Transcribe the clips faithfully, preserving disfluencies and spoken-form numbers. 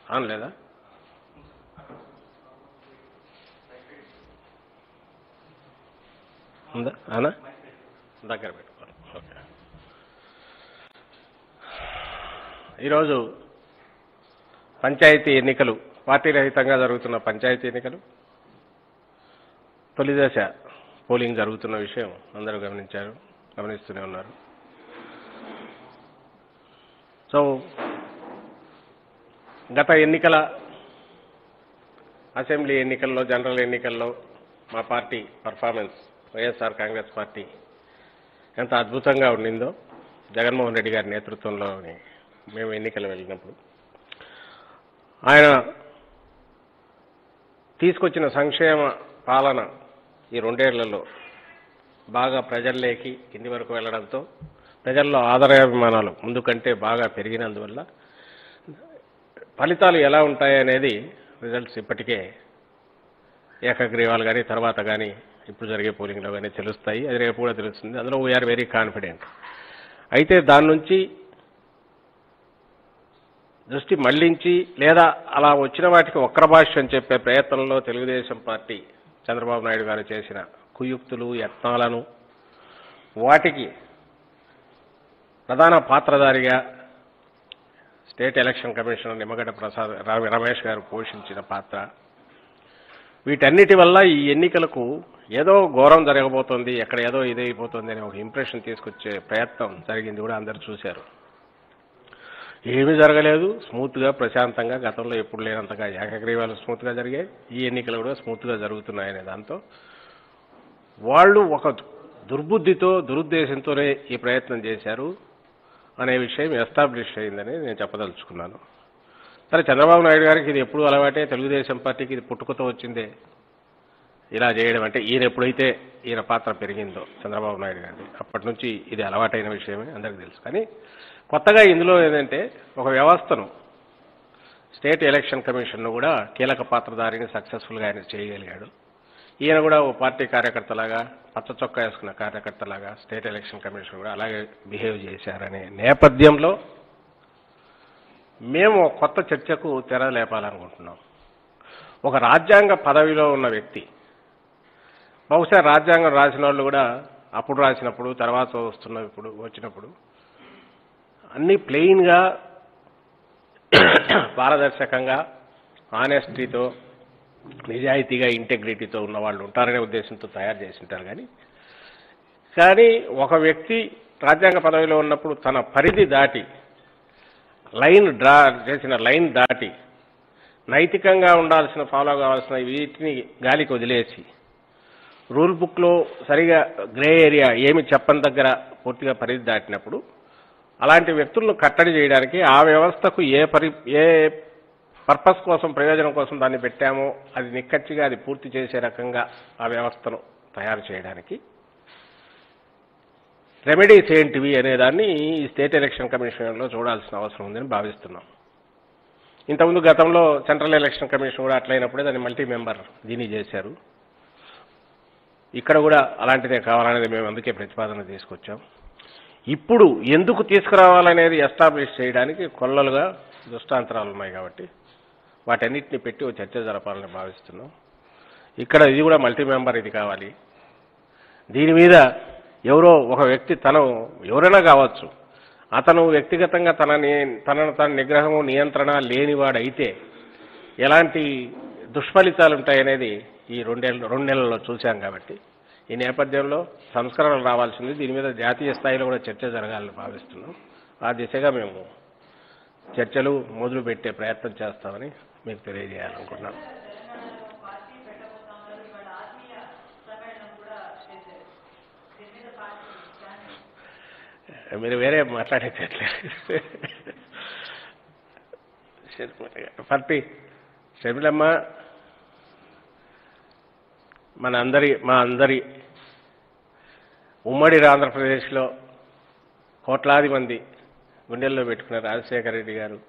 On లేదా? ఉందా? అవునా? దగ్గర పెట్టుకోవాలి. ఓకే. ఈరోజు పంచాయతీ ఎన్నికలు, పార్టీ రహితంగా జరుగుతున్న పంచాయతీ ఎన్నికలు తొలి దశ పోలింగ్ జరుగుతున్న విషయం అందరూ గమనించారు, గమనిస్తూనే ఉన్నారు. సో గత ఎన్నికల అసెంబ్లీ ఎన్నికల్లో, జనరల్ ఎన్నికల్లో మా party performance, YSR Congress party ఎంత అద్భుతంగా ఉండిందో జగన్మోహన్ రెడ్డి గారి నేతృత్వంలో మేము ఎన్నికలు వెళ్ళినప్పుడు ఆయన తీసుకొచ్చిన సంక్షేమ పాలన ఈ రెండేళ్లలో బాగా ప్రజల్లోకి కింది వరకు వెళ్లడంతో ప్రజల్లో ఆదరాభిమానాలు ముందు కంటే బాగా పెరిగినందువల్ల ఫలితాలు ఎలా ఉంటాయనేది రిజల్ట్స్ ఇప్పటికే ఏకగ్రీవాలు కానీ తర్వాత కానీ ఇప్పుడు జరిగే పోలింగ్లో కానీ తెలుస్తాయి. అది రేపు కూడా తెలుస్తుంది. అందులో వీఆర్ వెరీ కాన్ఫిడెంట్. అయితే దాని నుంచి దృష్టి మళ్లించి లేదా అలా వచ్చిన వాటికి వక్ర భాష అని చెప్పే ప్రయత్నంలో తెలుగుదేశం పార్టీ చంద్రబాబు నాయుడు గారు చేసిన కుయుక్తులు, యత్నాలను వాటికి ప్రధాన పాత్రధారిగా state election commissioner Nimmagadda Prasad Ramesh garu పోషించిన పాత్ర, వీటన్నిటి వల్ల ఈ ఎన్నికలకు ఏదో ఘోరం జరగబోతోంది, ఎక్కడ ఏదో ఇదైపోతుంది అనే ఒక ఇంప్రెషన్ తీసుకొచ్చే ప్రయత్నం జరిగింది కూడా అందరూ చూశారు. ఏమీ జరగలేదు. స్మూత్గా, ప్రశాంతంగా, గతంలో ఎప్పుడు లేనంతగా ఏకగ్రీవాలు స్మూత్గా జరిగాయి. ఈ ఎన్నికలు కూడా స్మూత్గా జరుగుతున్నాయనే దాంతో వాళ్ళు ఒక దుర్బుద్ధితో, దురుద్దేశంతోనే ఈ ప్రయత్నం చేశారు అనే విషయం ఎస్టాబ్లిష్ అయిందని నేను చెప్పదలుచుకున్నాను. సరే, చంద్రబాబు నాయుడు గారికి ఇది ఎప్పుడు అలవాటే, తెలుగుదేశం పార్టీకి ఇది పుట్టుకతో వచ్చిందే ఇలా చేయడం. అంటే ఈయన ఎప్పుడైతే ఈయన పాత్ర పెరిగిందో చంద్రబాబు నాయుడు గారిది, అప్పటి నుంచి ఇది అలవాటైన విషయమే అందరికీ తెలుసు. కానీ కొత్తగా ఇందులో ఏంటంటే ఒక వ్యవస్థను, స్టేట్ ఎలక్షన్ కమిషన్ను కూడా కీలక పాత్రధారిని సక్సెస్ఫుల్గా ఆయన చేయగలిగాడు. ఈయన కూడా ఓ పార్టీ కార్యకర్తలాగా, పచ్చ చొక్కా వేసుకున్న కార్యకర్తలాగా స్టేట్ ఎలక్షన్ కమిషన్ కూడా అలాగే బిహేవ్ చేశారనే నేపథ్యంలో మేము కొత్త చర్చకు తెర లేపాలనుకుంటున్నాం. ఒక రాజ్యాంగ పదవిలో ఉన్న వ్యక్తి, బహుశా రాజ్యాంగం రాసిన వాళ్ళు కూడా అప్పుడు రాసినప్పుడు, తర్వాత వస్తున్న ఇప్పుడు వచ్చినప్పుడు అన్నీ ప్లెయిన్గా, పారదర్శకంగా, ఆనెస్టీతో, నిజాయితీగా, ఇంటెగ్రిటీతో ఉన్న వాళ్ళు ఉంటారనే ఉద్దేశంతో తయారు చేసి ఉంటారు. కానీ కానీ ఒక వ్యక్తి రాజ్యాంగ పదవిలో ఉన్నప్పుడు తన పరిధి దాటి, లైన్ డ్రా చేసిన లైన్ దాటి, నైతికంగా ఉండాల్సిన, ఫాలో కావాల్సిన వీటిని గాలికి వదిలేసి, రూల్ బుక్లో సరిగా గ్రే ఏరియా ఏమి చెప్పని దగ్గర పూర్తిగా పరిధి దాటినప్పుడు అలాంటి వ్యక్తులను కట్టడి చేయడానికి ఆ వ్యవస్థకు ఏ పరి ఏ పర్పస్ కోసం, ప్రయోజనం కోసం దాన్ని పెట్టామో అది నిక్కచ్చిగా అది పూర్తి చేసే రకంగా ఆ వ్యవస్థను తయారు చేయడానికి రెమెడీస్ ఏంటివి అనేదాన్ని ఈ స్టేట్ ఎలక్షన్ కమిషన్లో చూడాల్సిన అవసరం ఉందని భావిస్తున్నాం. ఇంతకుముందు గతంలో సెంట్రల్ ఎలక్షన్ కమిషన్ కూడా అట్లయినప్పుడే దాన్ని మల్టీ మెంబర్ దీన్ని చేశారు. ఇక్కడ కూడా అలాంటిదే కావాలనేది మేము అందుకే ప్రతిపాదన తీసుకొచ్చాం. ఇప్పుడు ఎందుకు తీసుకురావాలనేది ఎస్టాబ్లిష్ చేయడానికి కొల్లలుగా దృష్టాంతరాలు ఉన్నాయి కాబట్టి వాటన్నిటిని పెట్టి ఒక చర్చ జరపాలని భావిస్తున్నాం. ఇక్కడ ఇది కూడా మల్టీ మెంబర్ ఇది కావాలి. దీని మీద ఎవరో ఒక వ్యక్తి, తను ఎవరైనా కావచ్చు, అతను వ్యక్తిగతంగా తన తనను తన నిగ్రహము, నియంత్రణ లేనివాడైతే ఎలాంటి దుష్ఫలితాలు ఉంటాయనేది ఈ రెండేళ్ళు రెండు నెలల్లో చూశాం. కాబట్టి ఈ నేపథ్యంలో సంస్కరణలు రావాల్సింది. దీని మీద జాతీయ స్థాయిలో కూడా చర్చ జరగాలని భావిస్తున్నాం. ఆ దిశగా మేము చర్చలు మొదలు పెట్టే ప్రయత్నం చేస్తామని మీకు తెలియజేయాలనుకుంటున్నాను. మీరు వేరే మాట్లాడేటట్లేదు. పార్టీ షర్మిలమ్మ మన అందరి మా అందరి ఉమ్మడి ఆంధ్రప్రదేశ్లో కోట్లాది మంది గుండెల్లో పెట్టుకున్న రాజశేఖర రెడ్డి గారు,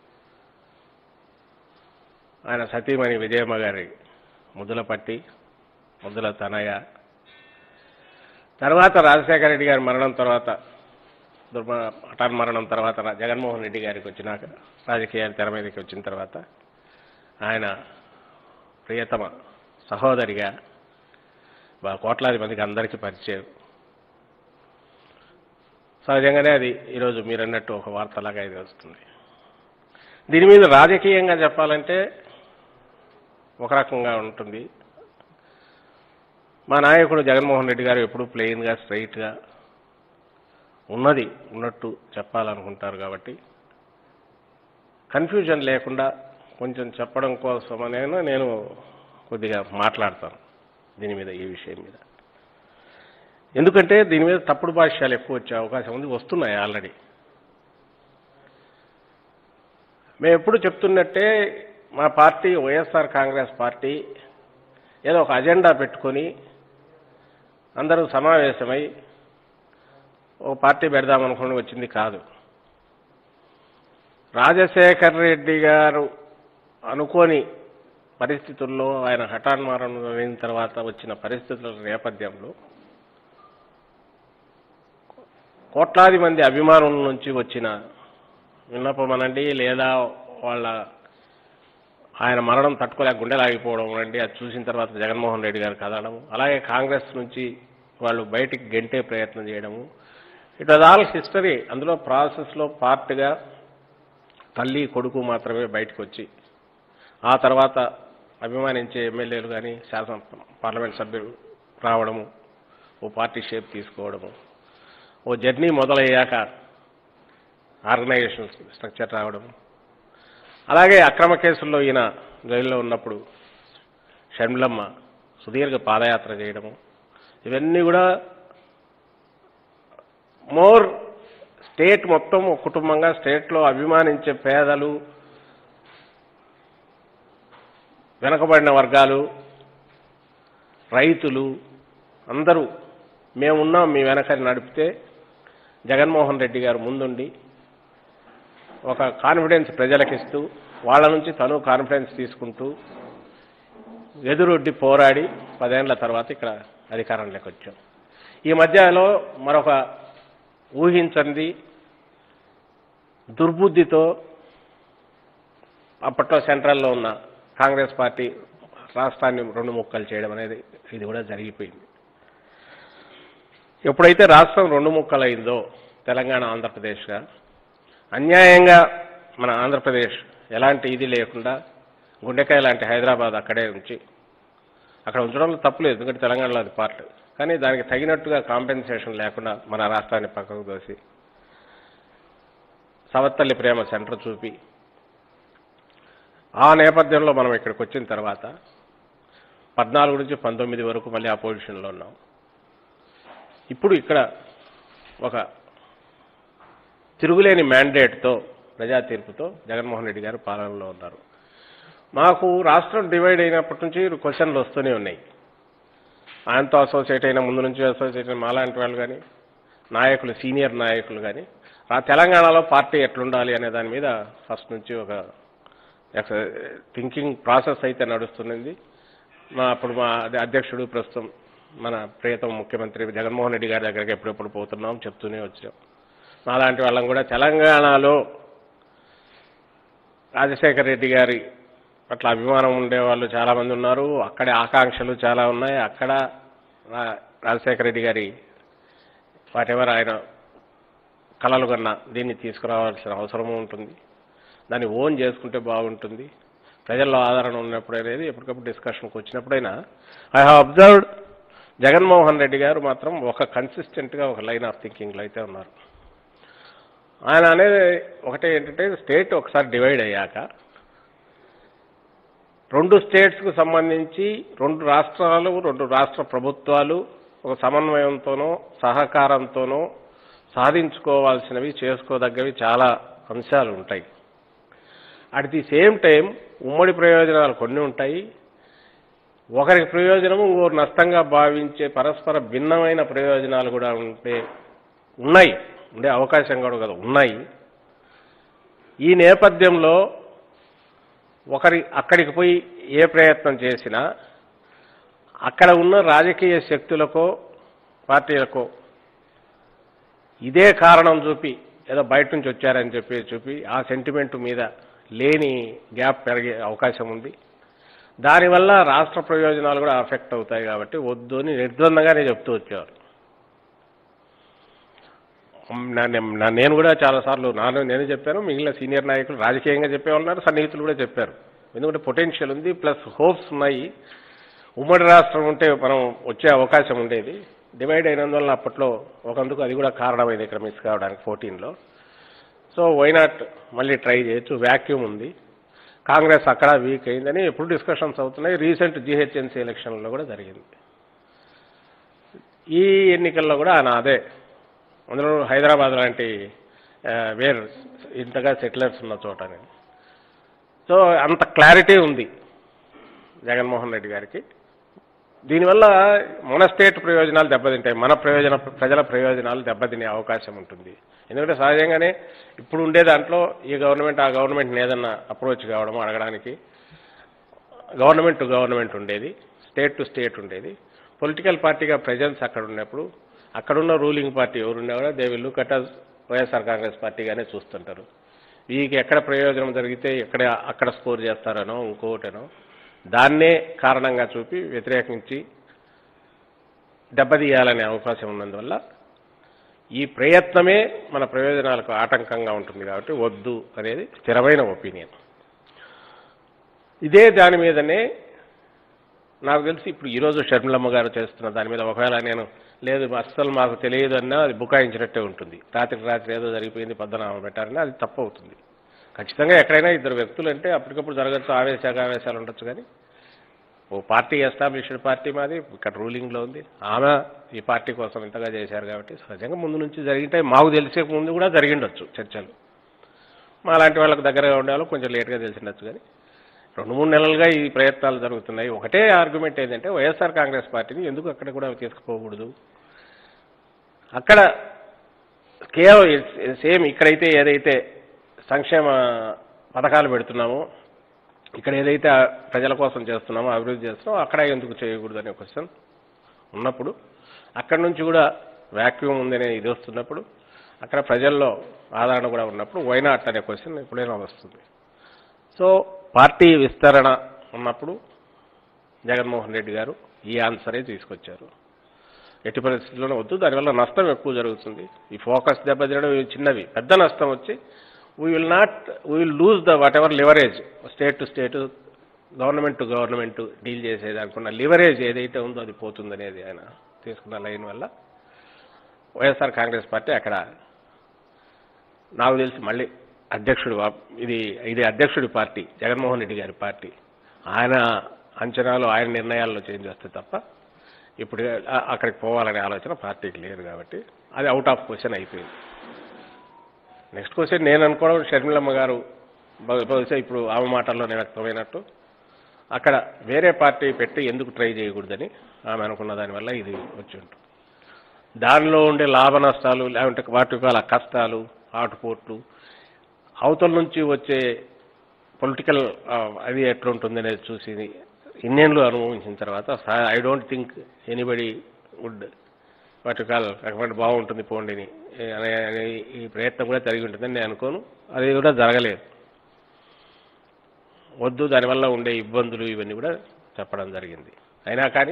ఆయన సతీమణి విజయమ్మ గారి ముద్దుల పట్టి, ముద్దుల తనయ, తర్వాత రాజశేఖర రెడ్డి గారి మరణం తర్వాత దుర్మ హఠాన్ మరణం తర్వాత జగన్మోహన్ రెడ్డి గారికి వచ్చినాక రాజకీయాలు తెర మీదకి వచ్చిన తర్వాత ఆయన ప్రియతమ సహోదరిగా కోట్లాది మందికి అందరికీ పరిచయం. సహజంగానే అది ఈరోజు మీరు అన్నట్టు ఒక వార్తలాగా ఇది వస్తుంది. దీని మీద రాజకీయంగా చెప్పాలంటే ఒక రకంగా ఉంటుంది. మా నాయకుడు జగన్మోహన్ రెడ్డి గారు ఎప్పుడూ ప్లెయిన్గా స్ట్రైట్గా ఉన్నది ఉన్నట్టు చెప్పాలనుకుంటారు కాబట్టి కన్ఫ్యూజన్ లేకుండా కొంచెం చెప్పడం కోసమనేనా నేను కొద్దిగా మాట్లాడతాను దీని మీద, ఈ విషయం మీద. ఎందుకంటే దీని మీద తప్పుడు భాష్యాలు ఎక్కువ వచ్చే అవకాశం ఉంది, వస్తున్నాయి ఆల్రెడీ. మేము ఎప్పుడు చెప్తున్నట్టే మా పార్టీ వైఎస్ఆర్ కాంగ్రెస్ పార్టీ ఏదో ఒక అజెండా పెట్టుకొని అందరూ సమావేశమై ఓ పార్టీ పెడదామనుకుని వచ్చింది కాదు. రాజశేఖర్ రెడ్డి గారు అనుకోని పరిస్థితుల్లో, ఆయన హఠాన్మరణం అయిన తర్వాత వచ్చిన పరిస్థితుల నేపథ్యంలో కోట్లాది మంది అభిమానుల నుంచి వచ్చిన విన్నపం అనండి, లేదా వాళ్ళ ఆయన మరణం తట్టుకోలేక గుండెలాగిపోవడం అనండి, అది చూసిన తర్వాత జగన్మోహన్ రెడ్డి గారు కదలడం, అలాగే కాంగ్రెస్ నుంచి వాళ్ళు బయటికి గెంటే ప్రయత్నం చేయడము, ఇట్ వాజ్ ఆల్ హిస్టరీ. అందులో ప్రాసెస్లో పార్ట్గా తల్లి కొడుకు మాత్రమే బయటకు వచ్చి ఆ తర్వాత అభిమానించే ఎమ్మెల్యేలు కానీ శాసన పార్లమెంట్ సభ్యులు రావడము, ఓ పార్టీ షేప్ తీసుకోవడము, ఓ జర్నీ మొదలయ్యాక ఆర్గనైజేషన్ స్ట్రక్చర్ రావడము, అలాగే అక్రమ కేసుల్లో ఈయన జైల్లో ఉన్నప్పుడు షర్మిలమ్మ సుదీర్ఘ పాదయాత్ర చేయడము, ఇవన్నీ కూడా మోర్ స్టేట్ మొత్తం ఒక కుటుంబంగా స్టేట్లో అభిమానించే పేదలు, వెనకబడిన వర్గాలు, రైతులు అందరూ మేమున్నాం మీ వెనక నడిపితే జగన్మోహన్ రెడ్డి గారు ముందుండి ఒక కాన్ఫిడెన్స్ ప్రజలకిస్తూ వాళ్ళ నుంచి తను కాన్ఫిడెన్స్ తీసుకుంటూ ఎదురొడ్డి పోరాడి పదేళ్ల తర్వాత ఇక్కడ అధికారంలోకి వచ్చాం. ఈ మధ్యలో మరొక ఊహించండి దుర్బుద్ధితో అప్పట్లో సెంట్రల్లో ఉన్న కాంగ్రెస్ పార్టీ రాష్ట్రాన్ని రెండు ముక్కలు చేయడం అనేది ఇది కూడా జరిగిపోయింది. ఎప్పుడైతే రాష్ట్రం రెండు ముక్కలైందో తెలంగాణ ఆంధ్రప్రదేశ్గా అన్యాయంగా మన ఆంధ్రప్రదేశ్ ఎలాంటి ఇది లేకుండా గుండెకాయ లాంటి హైదరాబాద్ అక్కడే ఉంచి, అక్కడ ఉంచడంలో తప్పులేదు ఎందుకంటే తెలంగాణలో అది పార్ట్, కానీ దానికి తగినట్టుగా కాంపెన్సేషన్ లేకుండా మన రాష్ట్రాన్ని పక్కకు దోసి సవత్తల్లి ప్రేమ సెంటర్ చూపి ఆ నేపథ్యంలో మనం ఇక్కడికి వచ్చిన తర్వాత పద్నాలుగు నుంచి పంతొమ్మిది వరకు మళ్ళీ ఆ పొజిషన్లో ఉన్నాం. ఇప్పుడు ఇక్కడ ఒక తిరుగులేని మ్యాండేట్తో ప్రజా తీర్పుతో జగన్మోహన్ రెడ్డి గారు పాలనలో ఉన్నారు. మాకు రాష్ట్రం డివైడ్ అయినప్పటి నుంచి క్వశ్చన్లు వస్తూనే ఉన్నాయి. ఆయనతో అసోసియేట్ అయిన ముందు నుంచి అసోసియేట్ అయిన మాలాంటి వాళ్ళు కానీ, నాయకులు సీనియర్ నాయకులు కానీ తెలంగాణలో పార్టీ ఎట్లుండాలి అనే దాని మీద ఫస్ట్ నుంచి ఒక థింకింగ్ ప్రాసెస్ అయితే నడుస్తున్నది. మా అప్పుడు మా అధ్యక్షుడు ప్రస్తుతం మన ప్రియతమ ముఖ్యమంత్రి జగన్మోహన్ రెడ్డి గారి దగ్గరికి ఎప్పుడెప్పుడు పోతున్నాం చెప్తూనే వచ్చాం. అలాంటి వాళ్ళం కూడా తెలంగాణలో రాజశేఖర్ రెడ్డి గారి పట్ల అభిమానం ఉండేవాళ్ళు చాలామంది ఉన్నారు, అక్కడే ఆకాంక్షలు చాలా ఉన్నాయి. అక్కడ రాజశేఖర రెడ్డి గారి వాటెవర్ ఆయన కలలు కన్నా దీన్ని తీసుకురావాల్సిన అవసరం ఉంటుంది, దాన్ని ఓన్ చేసుకుంటే బాగుంటుంది, ప్రజల్లో ఆదరణ ఉన్నప్పుడు అనేది ఎప్పటికప్పుడు డిస్కషన్కి వచ్చినప్పుడైనా I have observed Jaganmohan Reddy garu మాత్రం ఒక కన్సిస్టెంట్గా ఒక లైన్ ఆఫ్ థింకింగ్లో అయితే ఉన్నారు. ఆయన అనేది ఒకటే ఏంటంటే స్టేట్ ఒకసారి డివైడ్ అయ్యాక రెండు స్టేట్స్కు సంబంధించి రెండు రాష్ట్రాలు రెండు రాష్ట్ర ప్రభుత్వాలు ఒక సమన్వయంతోనో సహకారంతోనో సాధించుకోవాల్సినవి చేసుకోదగ్గవి చాలా అంశాలు ఉంటాయి. అట్ ది సేమ్ టైం ఉమ్మడి ప్రయోజనాలు కొన్ని ఉంటాయి, ఒకరికి ప్రయోజనము ఇంకో నష్టంగా భావించే పరస్పర భిన్నమైన ప్రయోజనాలు కూడా ఉంటే ఉన్నాయి, ఉండే అవకాశం కూడా కదా ఉన్నాయి. ఈ నేపథ్యంలో ఒకరి అక్కడికి పోయి ఏ ప్రయత్నం చేసినా అక్కడ ఉన్న రాజకీయ శక్తులకో పార్టీలకో ఇదే కారణం చూపి ఏదో బయట నుంచి వచ్చారని చెప్పి చూపి ఆ సెంటిమెంట్ మీద లేని గ్యాప్ పెరిగే అవకాశం ఉంది. దానివల్ల రాష్ట్ర ప్రయోజనాలు కూడా అఫెక్ట్ అవుతాయి కాబట్టి వద్దు అని నిర్ద్వందంగానే చెప్తూ వచ్చేవారు. నేను కూడా చాలాసార్లు నాన్న నేను చెప్పాను, మిగిలిన సీనియర్ నాయకులు రాజకీయంగా చెప్పేవాళ్ళన్నారు, సన్నిహితులు కూడా చెప్పారు. ఎందుకంటే పొటెన్షియల్ ఉంది, ప్లస్ హోప్స్ ఉన్నాయి. ఉమ్మడి రాష్ట్రం ఉంటే మనం వచ్చే అవకాశం ఉండేది. డివైడ్ అయినందువల్ల అప్పట్లో ఒకందుకు అది కూడా కారణమైంది ఇక్కడ మిస్ కావడానికి ఫోర్టీన్లో. సో వైనాట్ మళ్ళీ ట్రై చేయొచ్చు, వ్యాక్యూమ్ ఉంది, కాంగ్రెస్ అక్కడ వీక్ అయిందని ఎప్పుడు డిస్కషన్స్ అవుతున్నాయి. రీసెంట్ జీహెచ్ఎంసీ ఎలక్షన్లో కూడా జరిగింది. ఈ ఎన్నికల్లో కూడా ఆయన అదే, అందులో హైదరాబాద్ లాంటి వేర్ ఇంతగా సెటిలర్స్ ఉన్న చోటని. సో అంత క్లారిటీ ఉంది జగన్మోహన్ రెడ్డి గారికి. దీనివల్ల మన స్టేట్ ప్రయోజనాలు దెబ్బతింటాయి, మన ప్రయోజన ప్రజల ప్రయోజనాలు దెబ్బతినే అవకాశం ఉంటుంది. ఎందుకంటే సహజంగానే ఇప్పుడు ఉండే దాంట్లో ఈ గవర్నమెంట్ ఆ గవర్నమెంట్ని ఏదన్నా అప్రోచ్ కావడము అడగడానికి గవర్నమెంట్ టు గవర్నమెంట్ ఉండేది, స్టేట్ టు స్టేట్ ఉండేది. పొలిటికల్ పార్టీగా ప్రెజెన్స్ అక్కడ ఉన్నప్పుడు అక్కడున్న రూలింగ్ పార్టీ ఎవరున్నా కూడా they will look at us YSR Congress పార్టీగానే చూస్తుంటారు. వీరికి ఎక్కడ ప్రయోజనం జరిగితే ఎక్కడ అక్కడ స్కోర్ చేస్తారనో ఇంకోటనో దాన్నే కారణంగా చూపి వ్యతిరేకించి దెబ్బతీయాలనే అవకాశం ఉన్నందువల్ల ఈ ప్రయత్నమే మన ప్రయోజనాలకు ఆటంకంగా ఉంటుంది కాబట్టి వద్దు అనేది స్థిరమైన ఒపీనియన్. ఇదే దాని మీదనే నాకు తెలిసి ఇప్పుడు ఈరోజు షర్మిలమ్మ గారు చేస్తున్న దాని మీద ఒకవేళ నేను లేదు అస్సలు మాకు తెలియదు అన్నా అది బుకాయించినట్టే ఉంటుంది. రాత్రికి రాత్రి ఏదో జరిగిపోయింది పద్దనామా పెట్టారని అది తప్పు అవుతుంది. ఖచ్చితంగా ఎక్కడైనా ఇద్దరు వ్యక్తులు అంటే అప్పటికప్పుడు జరగచ్చు, ఆవేశాలు ఆవేశాలు ఉండొచ్చు. కానీ ఓ పార్టీ ఎస్టాబ్లిష్డ్ పార్టీ మాది ఇక్కడ రూలింగ్లో ఉంది, ఆమె ఈ పార్టీ కోసం ఇంతగా చేశారు కాబట్టి సహజంగా ముందు నుంచి జరిగింటే మాకు తెలిసే ముందు కూడా జరిగిండొచ్చు చర్చలు. మా లాంటి వాళ్ళకి దగ్గరగా ఉండేవాళ్ళు కొంచెం లేట్గా తెలిసిండొచ్చు. కానీ రెండు మూడు నెలలుగా ఈ ప్రయత్నాలు జరుగుతున్నాయి. ఒకటే ఆర్గ్యుమెంట్ ఏంటంటే వైఎస్ఆర్ కాంగ్రెస్ పార్టీని ఎందుకు అక్కడ కూడా తీసుకుపోకూడదు, అక్కడ కేవలం సేమ్ ఇక్కడైతే ఏదైతే సంక్షేమ పథకాలు పెడుతున్నామో, ఇక్కడ ఏదైతే ప్రజల కోసం చేస్తున్నామో అభివృద్ధి చేస్తున్నామో అక్కడ ఎందుకు చేయకూడదు అనే క్వశ్చన్ ఉన్నప్పుడు, అక్కడి నుంచి కూడా వ్యాక్యూమ్ ఉందనే ఇది వస్తున్నప్పుడు, అక్కడ ప్రజల్లో ఆదరణ కూడా ఉన్నప్పుడు వైనాట్ అనే క్వశ్చన్ ఎప్పుడైనా వస్తుంది. సో పార్టీ విస్తరణ ఉన్నప్పుడు జగన్మోహన్ రెడ్డి గారు ఈ ఆన్సరే తీసుకొచ్చారు. ఎట్టి పరిస్థితుల్లోనే వద్దు, దానివల్ల నష్టం ఎక్కువ జరుగుతుంది. ఈ ఫోకస్ దెబ్బతినడం చిన్నవి, పెద్ద నష్టం వచ్చి we will not we will lose the whatever leverage state to state government to government deal చేసేది అనుకున్న లివరేజ్ ఏదైతే ఉందో అది పోతుందనేది ఆయన తీసుకున్న లైన్ వల్ల వైఎస్ఆర్ కాంగ్రెస్ పార్టీ అక్కడ నాకు తెలిసి మళ్ళీ అధ్యక్షుడు ఇది ఇది అధ్యక్షుడి పార్టీ, జగన్మోహన్ రెడ్డి గారి పార్టీ. ఆయన అంచనాలు ఆయన నిర్ణయాల్లో చేంజ్ వస్తే తప్ప ఇప్పుడు అక్కడికి పోవాలనే ఆలోచన పార్టీకి లేదు కాబట్టి అది అవుట్ ఆఫ్ క్వశ్చన్ అయిపోయింది. నెక్స్ట్ క్వశ్చన్ నేను అనుకోవడం షర్మిలమ్మ గారు బహుశా ఇప్పుడు ఆమె మాటల్లోనే వ్యక్తమైనట్టు అక్కడ వేరే పార్టీ పెట్టి ఎందుకు ట్రై చేయకూడదని ఆమె అనుకున్న దానివల్ల ఇది వచ్చి ఉంటుంది. దానిలో ఉండే లాభ నష్టాలు లేకుంటే వాటి కాల కష్టాలు ఆటుపోట్లు అవతల నుంచి వచ్చే పొలిటికల్ అది ఎట్లుంటుంది అనేది చూసి ఇన్నేళ్ళు అనుభవించిన తర్వాత I don't think anybody would వాటి కాల్ రికమెండ్ బాగుంటుంది పోండిని అనే ఈ ప్రయత్నం కూడా జరిగి ఉంటుందని నేను అనుకోను. అది కూడా జరగలేదు. వద్దు, దానివల్ల ఉండే ఇబ్బందులు ఇవన్నీ కూడా చెప్పడం జరిగింది. అయినా కానీ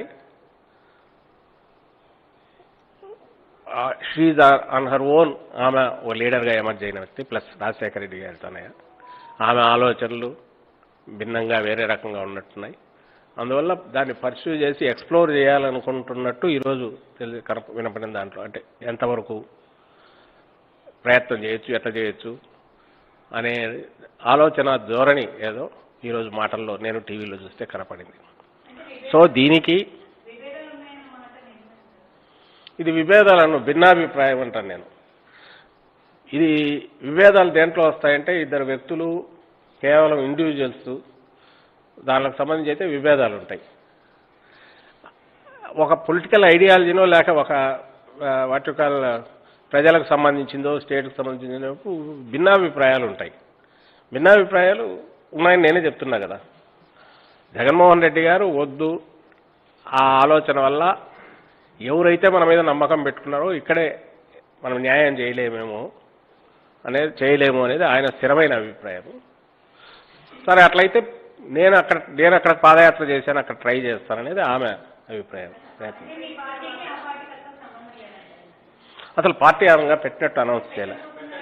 షీజ్ ఆన్ హర్ ఓన్ ఆమె ఓ లీడర్గా ఎమర్జ్ అయిన వ్యక్తి, ప్లస్ రాజశేఖర రెడ్డి గారితోనే ఆమె ఆలోచనలు భిన్నంగా వేరే రకంగా ఉన్నట్టున్నాయి. అందువల్ల దాన్ని పర్స్యూ చేసి ఎక్స్ప్లోర్ చేయాలనుకుంటున్నట్టు ఈరోజు తెలిసి కనప వినపడిన దాంట్లో అంటే ఎంతవరకు ప్రయత్నం చేయొచ్చు, ఎట్లా చేయొచ్చు అనే ఆలోచన ధోరణి ఏదో ఈరోజు మాటల్లో నేను టీవీలో చూస్తే కనపడింది. సో దీనికి ఇది విభేదాలను భిన్నాభిప్రాయం అంటాను నేను. ఇది విభేదాలు దేంట్లో వస్తాయంటే ఇద్దరు వ్యక్తులు కేవలం ఇండివిజువల్స్ దానికి సంబంధించి అయితే విభేదాలు ఉంటాయి. ఒక పొలిటికల్ ఐడియాలజీనో లేక ఒక వాటికల్ ప్రజలకు సంబంధించిందో స్టేట్కి సంబంధించిందో భిన్నాభిప్రాయాలు ఉంటాయి. భిన్నాభిప్రాయాలు ఉన్నాయని నేనే చెప్తున్నా కదా. జగన్మోహన్ రెడ్డి గారు వద్దు, ఆ ఆలోచన వల్ల ఎవరైతే మన మీద నమ్మకం పెట్టుకున్నారో ఇక్కడే మనం న్యాయం చేయలేమేమో అనేది చేయలేము అనేది ఆయన స్థిరమైన అభిప్రాయం. సరే అట్లయితే నేను అక్కడ నేను అక్కడ పాదయాత్ర చేశాను, అక్కడ ట్రై చేస్తాననేది ఆమె అభిప్రాయం. ప్రయత్నం అసలు పార్టీ పరంగా పెట్టినట్టు అనౌన్స్ చేయలే.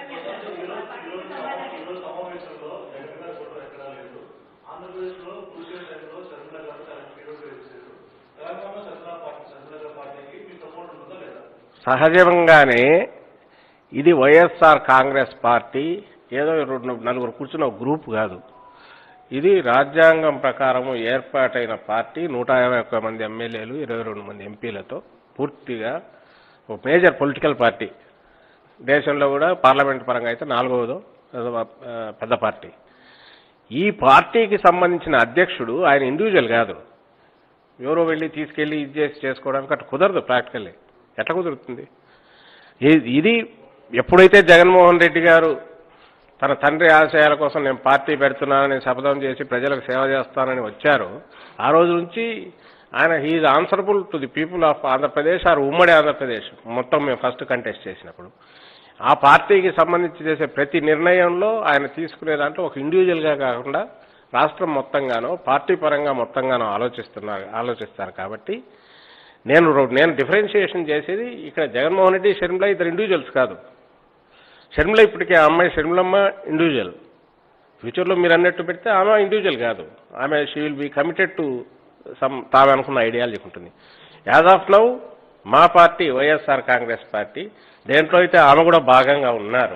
సహజంగానే ఇది వైఎస్ఆర్ కాంగ్రెస్ పార్టీ ఏదో రెండు నలుగురు కూర్చున్న గ్రూప్ కాదు. ఇది రాజ్యాంగం ప్రకారం ఏర్పాటైన పార్టీ. నూట యాభై ఒక్క మంది ఎమ్మెల్యేలు, ఇరవై రెండు మంది ఎంపీలతో పూర్తిగా ఒక మేజర్ పొలిటికల్ పార్టీ. దేశంలో కూడా పార్లమెంట్ పరంగా అయితే నాలుగవదో పెద్ద పార్టీ. ఈ పార్టీకి సంబంధించిన అధ్యక్షుడు ఆయన ఇండివిజువల్ కాదు. ఎవరో వెళ్ళి తీసుకెళ్లి ఇది చేసి చేసుకోవడానికి అట్లా కుదరదు. ప్రాక్టికల్లీ ఎట్లా కుదురుతుంది? ఇది ఎప్పుడైతే జగన్మోహన్ రెడ్డి గారు తన తండ్రి ఆశయాల కోసం నేను పార్టీ పెడుతున్నానని శపథం చేసి ప్రజలకు సేవ చేస్తానని వచ్చారో ఆ రోజు నుంచి ఆయన he answerable to the people of Andhra Pradesh or ఉమ్మడి ఆంధ్రప్రదేశ్ మొత్తం మేము ఫస్ట్ కంటెస్ట్ చేసినప్పుడు ఆ పార్టీకి సంబంధించి చేసే ప్రతి నిర్ణయంలో ఆయన తీసుకునే దాంట్లో ఒక ఇండివిజువల్గా కాకుండా రాష్ట్రం మొత్తంగానో పార్టీ పరంగా మొత్తంగానో ఆలోచిస్తున్నారు ఆలోచిస్తారు కాబట్టి నేను నేను డిఫరెన్షియేషన్ చేసేది ఇక్కడ జగన్మోహన్ రెడ్డి, షర్మిల ఇద్దరు ఇండివిజువల్స్ కాదు. షర్మిల ఇప్పటికే ఆ అమ్మాయి షర్మిలమ్మ ఇండివిజువల్. ఫ్యూచర్లో మీరు అన్నట్టు పెడితే ఆమె ఇండివిజువల్ కాదు. ఆమె she will be committed to some తాము అనుకున్న ఐడియాలజీ ఉంటుంది. యాజ్ ఆఫ్ నౌ మా పార్టీ వైఎస్ఆర్ కాంగ్రెస్ పార్టీ దేంట్లో అయితే ఆమె కూడా భాగంగా ఉన్నారు.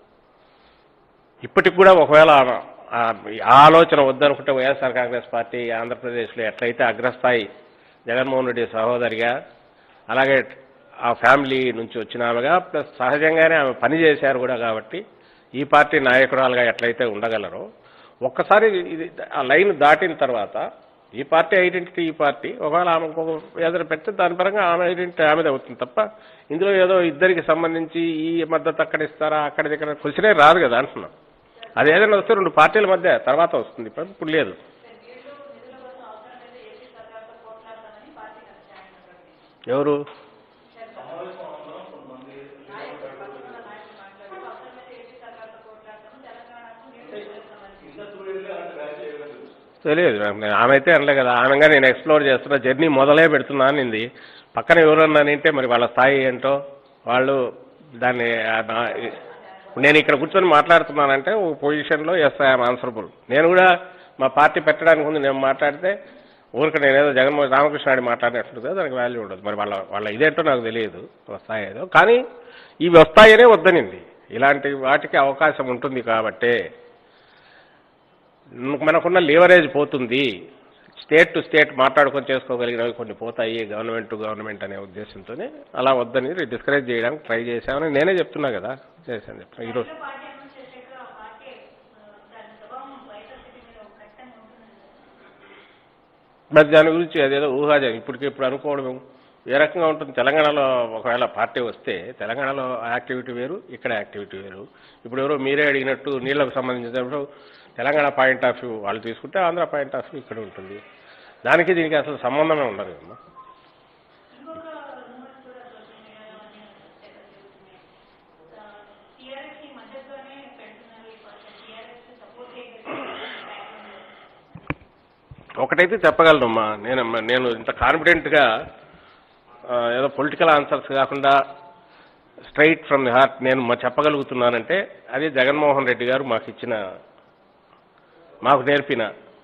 ఇప్పటికి కూడా ఒకవేళ ఆ ఆలోచన వద్దనుకుంటే వైఎస్ఆర్ కాంగ్రెస్ పార్టీ ఆంధ్రప్రదేశ్లో ఎట్లయితే అగ్రస్థాయి జగన్మోహన్ రెడ్డి సహోదరిగా, అలాగే ఆ ఫ్యామిలీ నుంచి వచ్చిన ఆమెగా, ప్లస్ సహజంగానే ఆమె పనిచేశారు కూడా కాబట్టి ఈ పార్టీ నాయకురాలుగా ఎట్లయితే ఉండగలరో ఒక్కసారి ఇది ఆ లైన్ దాటిన తర్వాత ఈ పార్టీ ఐడెంటిటీ ఈ పార్టీ ఒకవేళ ఆమె ఇంకొక ఏదైనా పెడితే దాని పరంగా ఆమె ఐడెంటిటీ ఆమెదే అవుతుంది తప్ప ఇందులో ఏదో ఇద్దరికి సంబంధించి ఈ మద్దతు అక్కడ ఇస్తారా అక్కడ ఇక్కడ క్వశ్చనే రాదు కదా అంటున్నాం. అది ఏదైనా వస్తే రెండు పార్టీల మధ్య తర్వాత వస్తుంది, ఇప్పుడు లేదు. ఎవరు తెలియదు. ఆమె అయితే అనలే కదా. ఆమెగా నేను ఎక్స్ప్లోర్ చేస్తున్నా, జర్నీ మొదలే పెడుతున్నా అనింది. పక్కన ఎవరన్నానంటే మరి వాళ్ళ స్థాయి ఏంటో వాళ్ళు దాన్ని నేను ఇక్కడ కూర్చొని మాట్లాడుతున్నానంటే ఒక పొజిషన్లో ఎస్ ఐఎమ్ ఆన్సరబుల్. నేను కూడా మా పార్టీ పెట్టడానికి ముందు నేను మాట్లాడితే ఊరికి నేనేదో జగన్మోహన్ రామకృష్ణాడి మాట్లాడినట్లుగా దానికి వాల్యూ ఉండదు. మరి వాళ్ళ వాళ్ళ ఇదేంటో నాకు తెలియదు వస్తాయి ఏదో, కానీ ఇవి వస్తాయనే వద్దనింది. ఇలాంటి వాటికి అవకాశం ఉంటుంది కాబట్టే మనకున్న లీవరేజ్ పోతుంది. స్టేట్ టు స్టేట్ మాట్లాడుకొని చేసుకోగలిగినవి కొన్ని పోతాయి గవర్నమెంట్ టు గవర్నమెంట్ అనే ఉద్దేశంతోనే అలా వద్దని డిస్కరేజ్ చేయడానికి ట్రై చేశామని నేనే చెప్తున్నా కదా. చేశాను చెప్తున్నా ఈరోజు. మరి దాని గురించి అదేదో ఊహాజం ఇప్పటికి ఇప్పుడు అనుకోవడం ఏ రకంగా ఉంటుంది. తెలంగాణలో ఒకవేళ పార్టీ వస్తే తెలంగాణలో యాక్టివిటీ వేరు, ఇక్కడ యాక్టివిటీ వేరు. ఇప్పుడు ఎవరో మీరే అడిగినట్టు నీళ్లకు సంబంధించినప్పుడు తెలంగాణ పాయింట్ ఆఫ్ వ్యూ వాళ్ళు తీసుకుంటే ఆంధ్ర పాయింట్ ఆఫ్ వ్యూ ఇక్కడ ఉంటుంది. దానికి దీనికి అసలు సంబంధమే ఉండదు కదా. ఒకటైతే చెప్పగలనమ్మా, నేను నేను ఇంత కాన్ఫిడెంట్గా ఏదో పొలిటికల్ ఆన్సర్స్ కాకుండా స్ట్రైట్ ఫ్రమ్ ది హార్ట్ నేను చెప్పగలుగుతున్నానంటే అది జగన్మోహన్ రెడ్డి గారు మాకు ఇచ్చిన మాకు నేర్పిన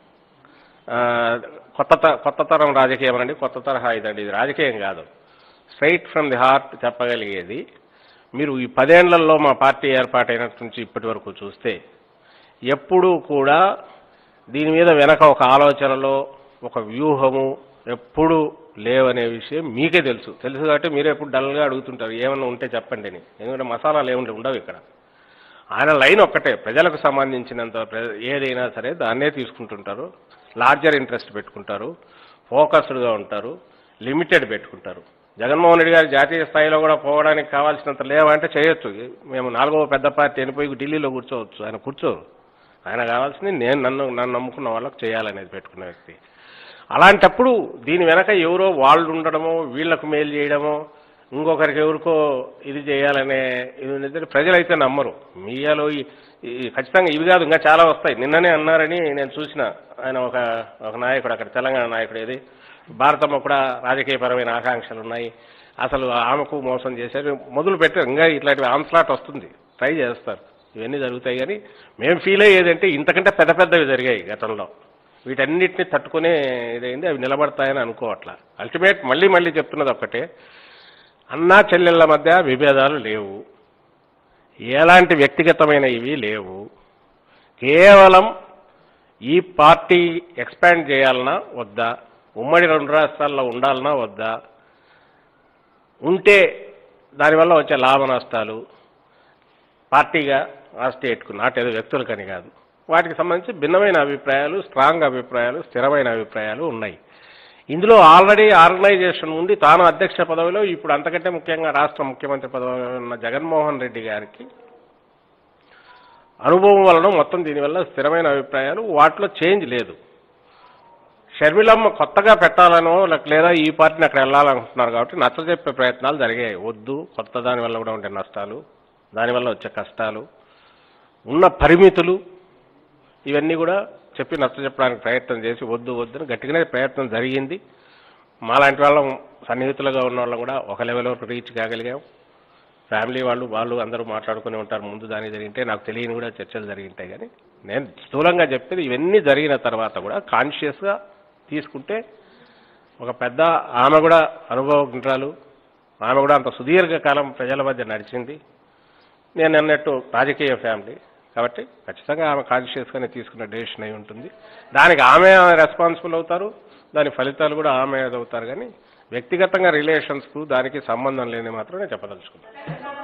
కొత్త కొత్త తరం రాజకీయం అండి. కొత్త తరహా ఇదండి, ఇది రాజకీయం కాదు. స్ట్రైట్ ఫ్రమ్ ది హార్ట్ చెప్పగలిగేది. మీరు ఈ పదేళ్లలో మా పార్టీ ఏర్పాటైనట్టు నుంచి ఇప్పటి వరకు చూస్తే ఎప్పుడూ కూడా దీని మీద వెనక ఒక ఆలోచనలో ఒక వ్యూహము ఎప్పుడు లేవనే విషయం మీకే తెలుసు. తెలుసు కాబట్టి మీరే ఎప్పుడు డల్గా అడుగుతుంటారు ఏమన్నా ఉంటే చెప్పండి అని. ఎందుకంటే మసాలాలు ఏముంటే ఉండవు ఇక్కడ. ఆయన లైన్ ఒక్కటే, ప్రజలకు సంబంధించినంత ఏదైనా సరే దాన్నే తీసుకుంటుంటారు. లార్జర్ ఇంట్రెస్ట్ పెట్టుకుంటారు, ఫోకస్డ్గా ఉంటారు, లిమిటెడ్ పెట్టుకుంటారు. జగన్మోహన్ రెడ్డి గారు జాతీయ స్థాయిలో కూడా పోవడానికి కావాల్సినంత లేవంటే చేయొచ్చు. మేము నాలుగవ పెద్ద పార్టీ అనిపోయి ఢిల్లీలో కూర్చోవచ్చు, ఆయన కూర్చోరు. ఆయన కావాల్సింది నేను నన్ను నన్ను నమ్ముకున్న వాళ్ళకు చేయాలనేది పెట్టుకున్న వ్యక్తి. అలాంటప్పుడు దీని వెనక ఎవరో వాళ్ళు ఉండడమో వీళ్లకు మేలు చేయడమో ఇంకొకరికి ఎవరికో ఇది చేయాలనే ఇది ప్రజలైతే నమ్మరు. మీడియాలో ఈ ఖచ్చితంగా ఇవి కాదు ఇంకా చాలా వస్తాయి. నిన్ననే అన్నారని నేను చూసిన, ఆయన ఒక ఒక నాయకుడు అక్కడ తెలంగాణ నాయకుడు, ఏది భారతమ్మ కూడా రాజకీయపరమైన ఆకాంక్షలు ఉన్నాయి, అసలు ఆమెకు మోసం చేశారు, మొదలు పెట్టారు. ఇంకా ఇట్లాంటి ఆన్స్లాట్ వస్తుంది, ట్రై చేస్తారు, ఇవన్నీ జరుగుతాయి. కానీ మేము ఫీల్ అయ్యేదంటే ఇంతకంటే పెద్ద పెద్దవి జరిగాయి గతంలో, వీటన్నిటిని తట్టుకునే ఇదైంది, అవి నిలబడతాయని అనుకోవట్లా. అల్టిమేట్ మళ్ళీ మళ్ళీ చెప్తున్నది ఒక్కటే, అన్నా చెల్లెళ్ళ మధ్య విభేదాలు లేవు, ఎలాంటి వ్యక్తిగతమైన ఇవి లేవు. కేవలం ఈ పార్టీ ఎక్స్పాండ్ చేయాలన్నా వద్దా, ఉమ్మడి రెండు రాష్ట్రాల్లో ఉండాలన్నా వద్దా, ఉంటే దానివల్ల వచ్చే లాభ నష్టాలు పార్టీగా ఆ స్టేట్కు, నాటేదో వ్యక్తులకని కాదు, వాటికి సంబంధించి భిన్నమైన అభిప్రాయాలు, స్ట్రాంగ్ అభిప్రాయాలు, స్థిరమైన అభిప్రాయాలు ఉన్నాయి. ఇందులో ఆల్రెడీ ఆర్గనైజేషన్ ఉంది. తాను అధ్యక్ష పదవిలో, ఇప్పుడు అంతకంటే ముఖ్యంగా రాష్ట్ర ముఖ్యమంత్రి పదవిలో ఉన్న జగన్మోహన్ రెడ్డి గారికి అనుభవం వలన మొత్తం దీనివల్ల స్థిరమైన అభిప్రాయాలు, వాటిలో చేంజ్ లేదు. షర్మిలమ్మ కొత్తగా పెట్టాలనో లేదా ఈ పార్టీని అక్కడ వెళ్ళాలనుకుంటున్నారు కాబట్టి నచ్చజెప్పే ప్రయత్నాలు జరిగాయి. వద్దు, కొత్త దానివల్ల కూడా ఉండే నష్టాలు, దానివల్ల వచ్చే కష్టాలు, ఉన్న పరిమితులు, ఇవన్నీ కూడా చెప్పి నచ్చ చెప్పడానికి ప్రయత్నం చేసి వద్దు వద్దని గట్టిగానే ప్రయత్నం జరిగింది. మాలాంటి వాళ్ళం సన్నిహితులుగా ఉన్న వాళ్ళం కూడా ఒక లెవెల్ వరకు రీచ్ కాగలిగాం. ఫ్యామిలీ వాళ్ళు వాళ్ళు అందరూ మాట్లాడుకుని ఉంటారు, ముందు దానికి జరిగింటే నాకు తెలియని కూడా చర్చలు జరిగింటాయి. కానీ నేను స్థూలంగా చెప్పేది ఇవన్నీ జరిగిన తర్వాత కూడా కాన్షియస్గా తీసుకుంటే ఒక పెద్ద, ఆమె కూడా అనుభవజ్ఞురాలు, ఆమె కూడా అంత సుదీర్ఘకాలం ప్రజల మధ్య నడిచింది. నేను అన్నట్టు రాజకీయ ఫ్యామిలీ కాబట్టి ఖచ్చితంగా ఆమె కాన్షియస్గానే తీసుకున్న డెసిషన్ అయి ఉంటుంది. దానికి ఆమె రెస్పాన్సిబుల్ అవుతారు, దాని ఫలితాలు కూడా ఆమె అవుతారు. కానీ వ్యక్తిగతంగా రిలేషన్స్కు దానికి సంబంధం లేని మాత్రం నేను చెప్పదలుచుకున్నాను.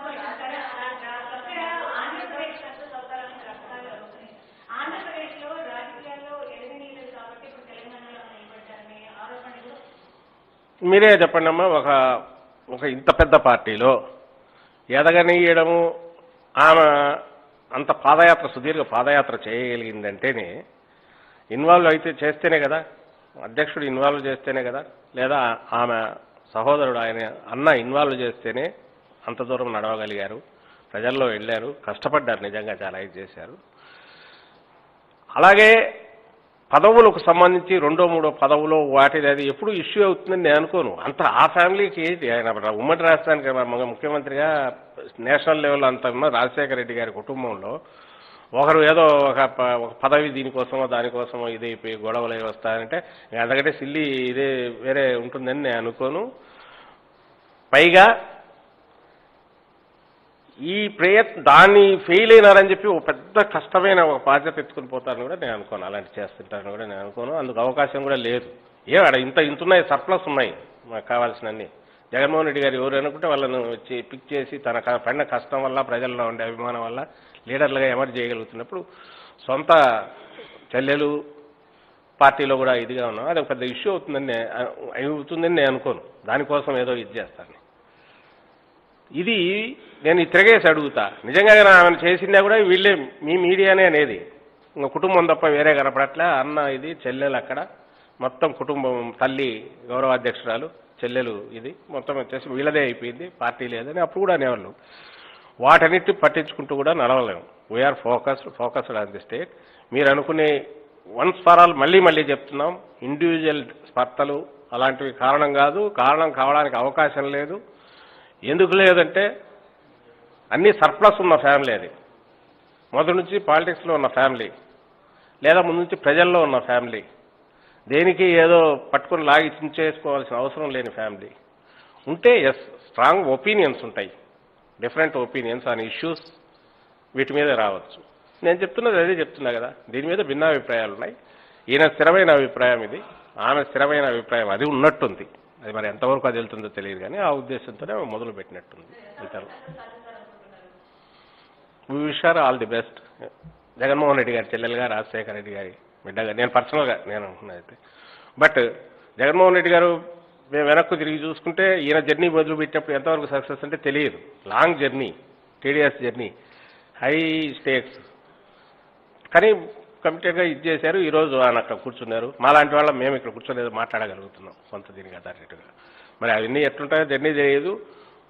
మీరే చెప్పండి అమ్మా, ఒక ఒక ఇంత పెద్ద పార్టీలో ఎదగనీయడము, ఆమె అంత పాదయాత్ర, సుదీర్ఘ పాదయాత్ర చేయగలిగిందంటేనే ఇన్వాల్వ్ అయితే చేస్తేనే కదా, అధ్యక్షుడు ఇన్వాల్వ్ చేస్తేనే కదా, లేదా ఆమె సహోదరుడు ఆయన అన్న ఇన్వాల్వ్ చేస్తేనే అంత దూరం నడవగలిగారు, ప్రజల్లో వెళ్ళారు, కష్టపడ్డారు, నిజంగా చాలా ఇది చేశారు. అలాగే పదవులకు సంబంధించి రెండో మూడో పదవులో వాటి అది ఎప్పుడు ఇష్యూ అవుతుందని నేను అనుకోను. అంత ఆ ఫ్యామిలీకి ఆయన ఉమ్మడి రాష్ట్రానికి ముఖ్యమంత్రిగా నేషనల్ లెవెల్ అంతా ఉన్న రాజశేఖర రెడ్డి గారి కుటుంబంలో ఒకరు ఏదో ఒక పదవి దీనికోసమో దానికోసమో ఇదైపోయి గొడవలు అవి వస్తాయంటే అందుకంటే సిల్లి ఇదే వేరే ఉంటుందని నేను అనుకోను. పైగా ఈ ప్రయత్నం దాన్ని ఫెయిల్ అయినారని చెప్పి ఒక పెద్ద కష్టమైన ఒక బాధ్యత ఎత్తుకుని పోతారని కూడా నేను అనుకోను, అలాంటి చేస్తుంటారని కూడా నేను అనుకోను. అందుకు అవకాశం కూడా లేదు. ఏ అక్కడ ఇంత ఇంత ఉన్నాయి, సర్ప్లస్ ఉన్నాయి మాకు కావాల్సినన్ని. జగన్మోహన్ రెడ్డి గారు ఎవరు అనుకుంటే వాళ్ళను వచ్చి పిక్ చేసి తన పడిన కష్టం వల్ల, ప్రజల్లో ఉండే అభిమానం వల్ల లీడర్లుగా ఎమర్జ్ చేయగలుగుతున్నప్పుడు సొంత చెల్లెలు పార్టీలో కూడా ఇదిగా ఉన్నాం, అది ఒక పెద్ద ఇష్యూ అవుతుందని అవుతుందని నేను అనుకోను. దానికోసం ఏదో ఇది చేస్తాను. ఇది నేను తిరగేసి అడుగుతా, నిజంగా ఆమెను చేసిందా కూడా వీళ్ళే మీ మీడియానే అనేది, ఇంకా కుటుంబం తప్ప వేరే కనపడట్లే. అన్న ఇది, చెల్లెలు అక్కడ మొత్తం కుటుంబం, తల్లి గౌరవాధ్యక్షురాలు, చెల్లెలు ఇది మొత్తం వచ్చేసి వీళ్ళదే అయిపోయింది, పార్టీ లేదని అప్పుడు కూడా అనేవాళ్ళు. వాటన్నిటి పట్టించుకుంటూ కూడా నడవలేము. We're focused focused on the state. మీరు అనుకునే వన్స్ ఫర్ ఆల్ మళ్ళీ మళ్ళీ చెప్తున్నాం, ఇండివిజువల్ స్పర్ధలు అలాంటివి కారణం కాదు, కారణం కావడానికి అవకాశం లేదు. ఎందుకు లేదంటే అన్ని సర్ప్లస్ ఉన్న ఫ్యామిలీ అది, మొదటి నుంచి పాలిటిక్స్లో ఉన్న ఫ్యామిలీ, లేదా ముందు నుంచి ప్రజల్లో ఉన్న ఫ్యామిలీ, దేనికి ఏదో పట్టుకుని లాగి చించేసుకోవాల్సిన అవసరం లేని ఫ్యామిలీ ఉంటే ఎస్ స్ట్రాంగ్ ఒపీనియన్స్ ఉంటాయి, డిఫరెంట్ ఒపీనియన్స్ ఆన్ ఇష్యూస్, వీటి మీద రావచ్చు. నేను చెప్తున్నది అదే చెప్తున్నా కదా, దీని మీద భిన్నాభిప్రాయాలు ఉన్నాయి. ఈయన స్థిరమైన అభిప్రాయం ఇది, ఆమె స్థిరమైన అభిప్రాయం అది ఉన్నట్టుంది. అది మరి ఎంతవరకు అది వెళ్తుందో తెలియదు, కానీ ఆ ఉద్దేశంతోనే మొదలు పెట్టినట్టుంది. అంటారు we wish her all the best. Jaganmohan Reddy గారి చెల్లెలుగా, రాజశేఖర రెడ్డి గారి బిడ్డగా, నేను పర్సనల్గా నేను అనుకున్నది అయితే. బట్ జగన్మోహన్ రెడ్డి గారు మేము వెనక్కు తిరిగి చూసుకుంటే ఈయన జర్నీ మొదలుపెట్టినప్పుడు ఎంతవరకు సక్సెస్ అంటే తెలియదు. Long journey, TDS journey, high stakes, కానీ కమిటెడ్గా ఇది చేశారు. ఈరోజు ఆయన అక్కడ కూర్చున్నారు, మాలాంటి వాళ్ళం మేము ఇక్కడ కూర్చొని మాట్లాడగలుగుతున్నాం సొంత దీనికి అథారిటీగా. మరి అవన్నీ ఎట్లుంటాయో జర్నీ తెలియదు.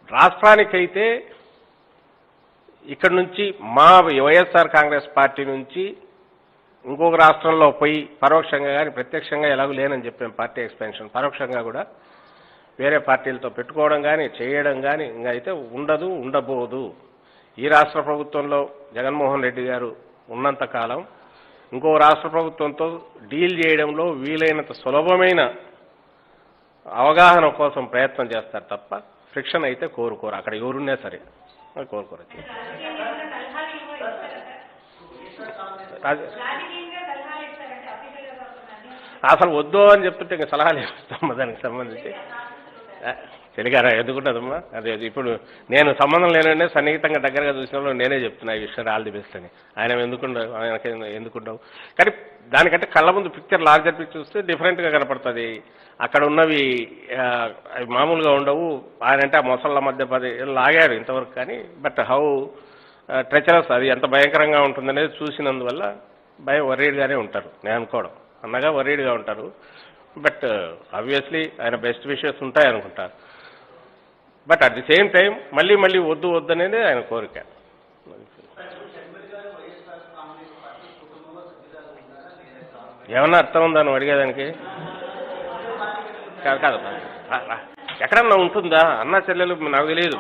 రాష్ట్రానికైతే ఇక్కడ నుంచి మా వైఎస్ఆర్ కాంగ్రెస్ పార్టీ నుంచి ఇంకొక రాష్ట్రంలో పోయి పరోక్షంగా కానీ ప్రత్యక్షంగా ఎలాగూ లేనని చెప్పాం పార్టీ ఎక్స్పెన్షన్, పరోక్షంగా కూడా వేరే పార్టీలతో పెట్టుకోవడం కానీ చేయడం కానీ ఇంకా అయితే ఉండదు, ఉండబోదు. ఈ రాష్ట్ర ప్రభుత్వంలో జగన్మోహన్ రెడ్డి గారు ఉన్నంత కాలం ఇంకో రాష్ట్ర ప్రభుత్వంతో డీల్ చేయడంలో వీలైనంత సులభమైన అవగాహన కోసం ప్రయత్నం చేస్తారు తప్ప ఫ్రిక్షన్ అయితే కోరుకోరు. అక్కడ ఎవరున్నా సరే కోరుకోరు. అసలు వద్దు అని చెప్తుంటే ఇంకా సలహాలు ఇస్తాం దానికి సంబంధించి తెలియగారా ఎందుకుంటుందమ్మా. అదే ఇప్పుడు నేను సంబంధం లేనంటే సన్నిహితంగా దగ్గరగా చూసిన నేనే చెప్తున్నా ఈ విషయం ఆల్ ది బెస్ట్ అని. ఆయన ఎందుకుండవు, ఆయనకి ఎందుకుండవు. కానీ దానికంటే కళ్ళ ముందు పిక్చర్ లార్జర్ పిక్చర్ చూస్తే డిఫరెంట్గా కనపడుతుంది. అక్కడ ఉన్నవి అవి మామూలుగా ఉండవు. ఆయన అంటే ఆ మొసళ్ళ మధ్య పది లాగారు ఇంతవరకు. కానీ బట్ హౌ ట్రెచరస్ అది ఎంత భయంకరంగా ఉంటుందనేది చూసినందువల్ల భయం వర్రీడ్గానే ఉంటారు. నేను అనుకోవడం అన్నగా వర్రీడ్గా ఉంటారు. బట్ ఆబ్వియస్లీ ఆయన బెస్ట్ విషెస్ ఉంటాయి అనుకుంటారు. But at the same time మళ్ళీ మళ్ళీ వద్దు వద్దు అనేది ఆయన కోరిక. ఏమన్నా అర్థం ఉందా నువ్వు అడిగేదానికి? కాదు కాదు ఎక్కడన్నా ఉంటుందా అన్నా చెల్లెలు నాకు తెలియదు.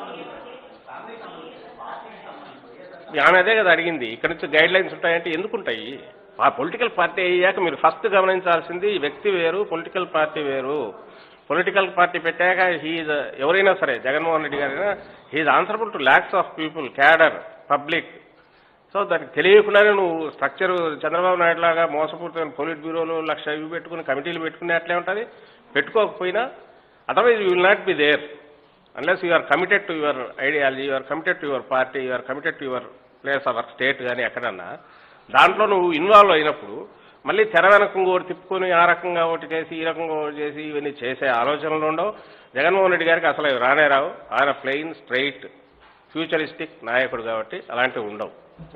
ఆమె అదే కదా అడిగింది. ఇక్కడ నుంచి గైడ్ లైన్స్ ఉంటాయంటే ఎందుకుంటాయి? ఆ పొలిటికల్ పార్టీ అయ్యాక మీరు ఫస్ట్ గమనించాల్సింది వ్యక్తి వేరు, పొలిటికల్ పార్టీ వేరు. పొలిటికల్ పార్టీ పెట్టాక హీజ్ ఎవరైనా సరే జగన్మోహన్ రెడ్డి గారైనా he's answerable to lakhs of people, cadre, public. So దానికి తెలియకుండానే నువ్వు స్ట్రక్చర్ చంద్రబాబు నాయుడు లాగా మోసపూరితమైన పొలిట్ బ్యూరోలు లక్ష ఇవి పెట్టుకుని కమిటీలు పెట్టుకునే అట్లే ఉంటుంది. పెట్టుకోకపోయినా otherwise you will not be there unless you are committed to your ideology, you are committed to your party, you are committed to your place of state. కానీ ఎక్కడన్నా దాంట్లో నువ్వు ఇన్వాల్వ్ అయినప్పుడు మళ్ళీ తెర వెనక ఒకటి తిప్పుకొని ఆ రకంగా ఒకటి చేసి ఈ రకంగా ఒకటి చేసి ఇవన్నీ చేసే ఆలోచనలు ఉండవు. జగన్మోహన్ రెడ్డి గారికి అసలు రానే రావు. ఆయన ప్లెయిన్ స్ట్రైట్ ఫ్యూచరిస్టిక్ నాయకుడు కాబట్టి అలాంటివి ఉండవు.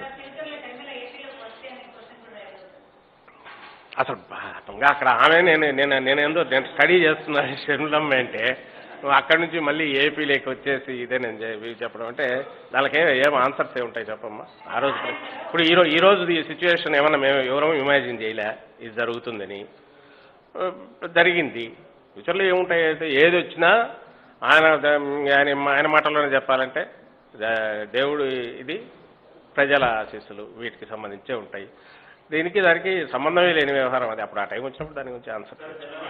అసలు ఇంకా అక్కడ ఆమె నేను నేను నేను ఏందో నేను స్టడీ చేస్తున్నాను షర్మిలమ్మ అంటే నువ్వు అక్కడి నుంచి మళ్ళీ ఏపీలోకి వచ్చేసి ఇదే నేను చెప్పడం అంటే దానికే ఏం ఆన్సర్స్ ఏ ఉంటాయి చెప్పమ్మా. ఆ రోజు ఇప్పుడు ఈ రోజు ఈ రోజు ఈ సిచ్యువేషన్ ఏమన్నా మేము ఎవరో ఇమాజిన్ చేయలే ఇది జరుగుతుందని. జరిగింది. ఫ్యూచర్లో ఏముంటాయి అయితే ఏది వచ్చినా ఆయన ఆయన ఆయన మాటల్లోనే చెప్పాలంటే దేవుడు ఇది ప్రజల ఆశీస్సులు వీటికి సంబంధించే ఉంటాయి. దీనికి దానికి సంబంధమే లేని వ్యవహారం అది. అప్పుడు ఆ టైం వచ్చినప్పుడు దాని గురించి ఆన్సర్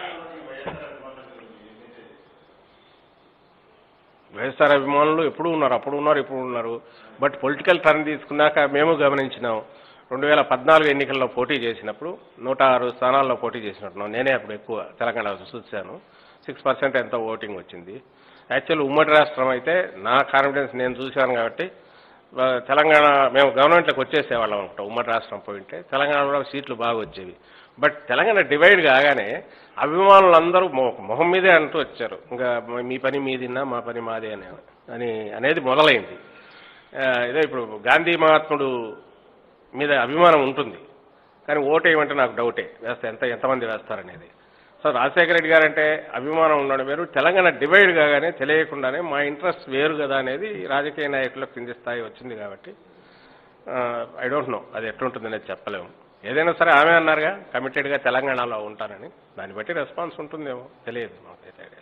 వైఎస్ఆర్ అభిమానులు ఎప్పుడు ఉన్నారు, అప్పుడు ఉన్నారు, ఇప్పుడు ఉన్నారు. బట్ పొలిటికల్ టర్న్ తీసుకున్నాక మేము గమనించినాం. రెండు వేల పద్నాలుగు ఎన్నికల్లో పోటీ చేసినప్పుడు నూట ఆరు స్థానాల్లో పోటీ చేసినట్టున్నాం. నేనే అప్పుడు ఎక్కువ తెలంగాణ చూశాను. సిక్స్ పర్సెంట్ ఎంతో ఓటింగ్ వచ్చింది. యాక్చువల్ ఉమ్మడి రాష్ట్రం అయితే నా కాన్ఫిడెన్స్ నేను చూశాను కాబట్టి తెలంగాణ మేము గవర్నమెంట్లోకి వచ్చేసేవాళ్ళం అనుకుంటాం. ఉమ్మడి రాష్ట్రం పోయింటే తెలంగాణలో సీట్లు బాగా వచ్చేవి. బట్ తెలంగాణ డివైడ్ కాగానే అభిమానులందరూ మొహం మీదే అంటూ వచ్చారు. ఇంకా మీ పని మీదిన్నా మా పని మాదే అని అని అనేది మొదలైంది. ఏదో ఇప్పుడు గాంధీ మహాత్ముడు మీద అభిమానం ఉంటుంది కానీ ఓటు ఏమంటే నాకు డౌటే వేస్తే ఎంత ఎంతమంది వేస్తారనేది. సో రాజశేఖర రెడ్డి గారంటే అభిమానం ఉండడం వేరు, తెలంగాణ డివైడ్ కాగానే తెలియకుండానే మా ఇంట్రెస్ట్ వేరు కదా అనేది రాజకీయ నాయకులకు కింది స్థాయి వచ్చింది కాబట్టి ఐ డోంట్ నో అది ఎట్లుంటుంది అనేది చెప్పలేము. ఏదైనా సరే ఆమె అన్నారుగా కమిటెడ్గా తెలంగాణలో ఉంటానని, దాన్ని బట్టి రెస్పాన్స్ ఉంటుందేమో తెలియదు మాకైతే.